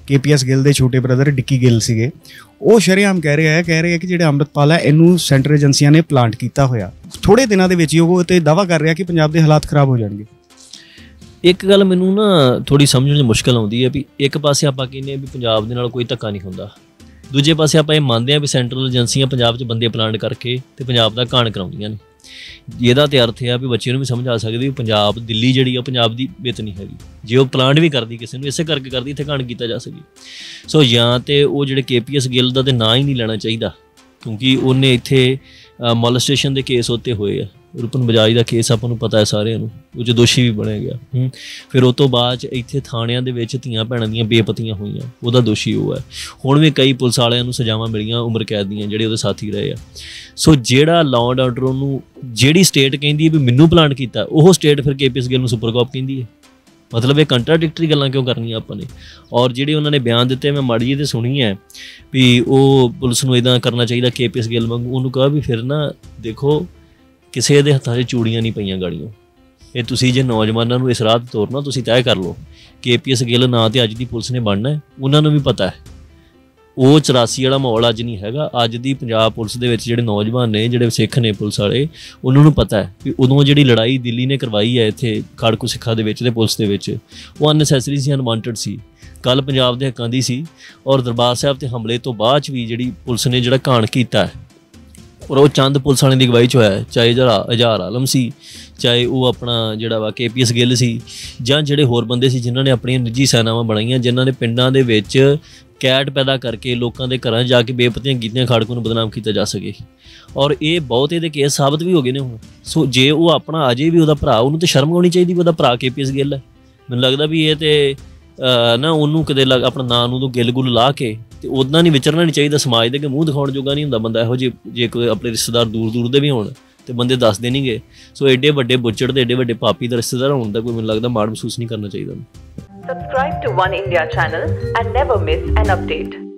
KPS Gill ਦੇ ਛੋਟੇ brother ਡਿੱਕੀ ਗਿੱਲ ਸੀਗੇ, ਉਹ ਸ਼ਰੇਆਮ ਕਹਿ ਰਿਹਾ ਕਿ ਜਿਹੜੇ ਅੰਮ੍ਰਿਤਪਾਲ ਹੈ ਇਹਨੂੰ ਸੈਂਟਰ ਏਜੰਸੀਆਂ ਨੇ ਪਲਾਂਟ ਕੀਤਾ ਹੋਇਆ। ਥੋੜ੍ਹੇ ਦਿਨਾਂ ਦੇ ਵਿੱਚ ਹੀ ਉਹ ਤੇ ਦਾਅਵਾ ਕਰ ਰਿਹਾ ਕਿ ਪੰਜਾਬ ਦੇ ਹਾਲਾਤ ਖਰਾਬ ਹੋ ਜਾਣਗੇ। ਇੱਕ ਗੱਲ ਮੈਨੂੰ ਨਾ ਥੋੜ੍ਹੀ ਸਮਝਣ 'ਚ ਮੁਸ਼ਕਿਲ ਆਉਂਦੀ ਹੈ ਵੀ ਇੱਕ ਪਾਸੇ ਆਪਾਂ ਕਹਿੰਦੇ ਹਾਂ ਵੀ ਪੰਜਾਬ ਦੇ ਨਾਲ ਕੋਈ ਧੱਕਾ ਨਹੀਂ ਹੁੰਦਾ, ਦੂਜੇ ਪਾਸੇ ਆਪਾਂ ਇਹ ਮੰਨਦੇ ਹਾਂ ਵੀ ਸੈਂਟਰਲ ਏਜੰਸੀਆਂ ਪੰਜਾਬ 'ਚ ਬੰਦੇ ਪਲਾਂਟ ਕਰਕੇ ਤੇ ਪੰਜਾਬ ਦਾ ਘਾਣ ਕਰਾਉਂਦੀਆਂ ਨੇ। ਇਹਦਾ ਤਾਂ ਅਰਥ ਹੈ ਵੀ ਬੱਚੇ ਨੂੰ ਵੀ ਸਮਝ ਆ ਸਕਦੀ ਵੀ ਪੰਜਾਬ ਦਿੱਲੀ ਜਿਹੜੀ ਆ ਪੰਜਾਬ ਦੀ ਬਿੱਤ ਨਹੀਂ ਹੈਗੀ। ਜੇ ਉਹ ਪਲਾਂਟ ਵੀ ਕਰਦੀ ਕਿਸੇ ਨੂੰ ਇਸੇ ਕਰਕੇ ਕਰਦੀ ਇੱਥੇ ਘਾਣ ਕੀਤਾ ਜਾ ਸਕੇ। ਸੋ ਜਾਂ ਤਾਂ ਉਹ ਜਿਹੜੇ KPS ਗਿੱਲ ਦਾ ਤਾਂ ਨਾਂ ਹੀ ਨਹੀਂ ਲੈਣਾ ਚਾਹੀਦਾ, ਕਿਉਂਕਿ ਉਹਨੇ ਇੱਥੇ ਮੋਲਸਟੇਸ਼ਨ ਦੇ ਕੇਸ ਉੱਤੇ ਹੋਏ ਆ। ਰੁਪਨ ਬਜਾਜ ਦਾ ਕੇਸ ਆਪਾਂ ਨੂੰ ਪਤਾ ਹੈ ਸਾਰਿਆਂ ਨੂੰ, ਉਹ 'ਚ ਦੋਸ਼ੀ ਵੀ ਬਣਿਆ ਗਿਆ। ਫਿਰ ਉਹ ਤੋਂ ਬਾਅਦ 'ਚ ਇੱਥੇ ਥਾਣਿਆਂ ਦੇ ਵਿੱਚ ਧੀਆਂ ਭੈਣਾਂ ਦੀਆਂ ਬੇਪਤੀਆਂ ਹੋਈਆਂ, ਉਹਦਾ ਦੋਸ਼ੀ ਉਹ ਹੈ। ਹੁਣ ਵੀ ਕਈ ਪੁਲਿਸ ਵਾਲਿਆਂ ਨੂੰ ਸਜ਼ਾਵਾਂ ਮਿਲੀਆਂ ਉਮਰ ਕੈਦ ਦੀਆਂ ਜਿਹੜੇ ਉਹਦੇ ਸਾਥੀ ਰਹੇ ਆ। ਸੋ ਜਿਹੜਾ ਲਾਅ ਐਂਡ ਆਰਡਰ ਉਹਨੂੰ ਜਿਹੜੀ ਸਟੇਟ ਕਹਿੰਦੀ ਹੈ ਵੀ ਮੈਨੂੰ ਪਲਾਂਟ ਕੀਤਾ, ਉਹ ਸਟੇਟ ਫਿਰ KPS ਗਿੱਲ ਨੂੰ ਸੁਪਰ ਕਾਪ ਕਹਿੰਦੀ ਹੈ। ਮਤਲਬ ਇਹ ਕੰਟਰਾਡਿਕਟਰੀ ਗੱਲਾਂ ਕਿਉਂ ਕਰਨੀਆਂ ਆਪਾਂ ਨੇ। ਔਰ ਜਿਹੜੇ ਉਹਨਾਂ ਨੇ ਬਿਆਨ ਦਿੱਤੇ ਮੈਂ ਮਾੜੀ ਜਿਹੀ ਤੇ ਸੁਣੀ ਹੈ ਵੀ ਉਹ ਪੁਲਿਸ ਨੂੰ ਇੱਦਾਂ ਕਰਨਾ ਚਾਹੀਦਾ KPS ਗਿੱਲ ਵਾਂਗੂ। ਉਹਨੂੰ ਕਹਾ ਵੀ ਫਿਰ ਨਾ ਦੇਖੋ ਕਿਸੇ ਦੇ ਹੱਥਾਂ 'ਚ ਚੂੜੀਆਂ ਨਹੀਂ ਪਈਆਂ ਗਾੜੀਆਂ। ਇਹ ਤੁਸੀਂ ਜੇ ਨੌਜਵਾਨਾਂ ਨੂੰ ਇਸ ਰਾਹ 'ਤੇ ਤੋਰਨਾ ਤੁਸੀਂ ਤੈਅ ਕਰ ਲਓ। KPS ਗਿੱਲ ਨਾਂ ਤੇ ਅੱਜ ਦੀ ਪੁਲਿਸ ਨੇ ਬਣਨਾ, ਉਹਨਾਂ ਨੂੰ ਵੀ ਪਤਾ ਹੈ। ਉਹ 84 ਵਾਲਾ ਮਾਹੌਲ ਅੱਜ ਨਹੀਂ ਹੈਗਾ। ਅੱਜ ਦੀ ਪੰਜਾਬ ਪੁਲਿਸ ਦੇ ਵਿੱਚ ਜਿਹੜੇ ਨੌਜਵਾਨ ਨੇ, ਜਿਹੜੇ ਸਿੱਖ ਨੇ ਪੁਲਿਸ ਵਾਲੇ, ਉਹਨਾਂ ਨੂੰ ਪਤਾ ਹੈ ਵੀ ਉਦੋਂ ਜਿਹੜੀ ਲੜਾਈ ਦਿੱਲੀ ਨੇ ਕਰਵਾਈ ਹੈ ਇੱਥੇ ਖਾੜਕੂ ਸਿੱਖਾਂ ਦੇ ਵਿੱਚ ਤੇ ਪੁਲਿਸ ਦੇ ਵਿੱਚ, ਉਹ ਅਨਨੈਸੈਸਰੀ ਸੀ, ਅਨਵਾਂਟਡ ਸੀ। ਕੱਲ੍ਹ ਪੰਜਾਬ ਦੇ ਹੱਕਾਂ ਦੀ ਸੀ। ਔਰ ਦਰਬਾਰ ਸਾਹਿਬ 'ਤੇ ਹਮਲੇ ਤੋਂ ਬਾਅਦ 'ਚ ਵੀ ਜਿਹੜੀ ਪੁਲਿਸ ਨੇ ਜਿਹੜਾ ਘਾਣ ਕੀਤਾ ਹੈ, ਔਰ ਉਹ ਚੰਦ ਪੁਲਿਸ ਵਾਲਿਆਂ ਦੀ ਅਗਵਾਈ 'ਚ ਹੋਇਆ, ਚਾਹੇ ਇਜ਼ਹਾਰ ਆਲਮ ਸੀ, ਚਾਹੇ ਉਹ ਆਪਣਾ ਜਿਹੜਾ ਵਾ KPS ਗਿੱਲ ਸੀ, ਜਾਂ ਜਿਹੜੇ ਹੋਰ ਬੰਦੇ ਸੀ ਜਿਨ੍ਹਾਂ ਨੇ ਆਪਣੀਆਂ ਨਿੱਜੀ ਸੈਨਾਵਾਂ ਬਣਾਈਆਂ, ਜਿਨ੍ਹਾਂ ਨੇ ਪਿੰਡਾਂ ਦੇ ਵਿੱਚ ਕੈਟ ਪੈਦਾ ਕਰਕੇ ਲੋਕਾਂ ਦੇ ਘਰਾਂ ਜਾ ਕੇ ਬੇਪਤੀਆਂ ਕੀਤੀਆਂ, ਖਾੜਕੂ ਨੂੰ ਬਦਨਾਮ ਕੀਤਾ ਜਾ ਸਕੇ। ਔਰ ਇਹ ਬਹੁਤ ਇਹਦੇ ਕੇਸ ਸਾਬਤ ਵੀ ਹੋ ਗਏ ਨੇ ਹੁਣ। ਸੋ ਜੇ ਉਹ ਆਪਣਾ ਅਜੇ ਵੀ ਉਹਦਾ ਭਰਾ, ਉਹਨੂੰ ਤਾਂ ਸ਼ਰਮ ਆਉਣੀ ਚਾਹੀਦੀ ਵੀ ਉਹਦਾ ਭਰਾ KPS ਗਿੱਲ ਹੈ। ਮੈਨੂੰ ਲੱਗਦਾ ਵੀ ਇਹ ਤਾਂ ਨਾ ਉਹਨੂੰ ਕਿਤੇ ਆਪਣਾ ਨਾਂ ਨੂੰ ਤੋਂ ਗਿੱਲ ਗੁੱਲ ਲਾ ਕੇ ਤੇ ਉੱਦਾਂ ਨਹੀਂ ਵਿਚਰਨਾ ਨਹੀਂ ਚਾਹੀਦਾ ਸਮਾਜ ਦੇ, ਕਿ ਮੂੰਹ ਦਿਖਾਉਣ ਜੋਗਾ ਨਹੀਂ ਹੁੰਦਾ ਬੰਦਾ ਇਹੋ ਜਿਹੇ। ਜੇ ਕੋਈ ਆਪਣੇ ਰਿਸ਼ਤੇਦਾਰ ਦੂਰ ਦੇ ਵੀ ਹੋਣ ਤੇ ਬੰਦੇ ਦੱਸਦੇ ਨਹੀਂ ਗੇ। ਸੋ ਐਡੇ ਵੱਡੇ ਬੁੱਚੜ ਤੇ ਐਡੇ ਵੱਡੇ ਪਾਪੀ ਦਾ ਰਿਸ਼ਤੇਦਾਰ ਹੋਣ ਦਾ ਕੋਈ ਮੈਨੂੰ ਲੱਗਦਾ ਮਾਣ ਮਹਿਸੂਸ ਨਹੀਂ ਕਰਨਾ ਚਾਹੀਦਾ। Subscribe to One India channel and never miss an update.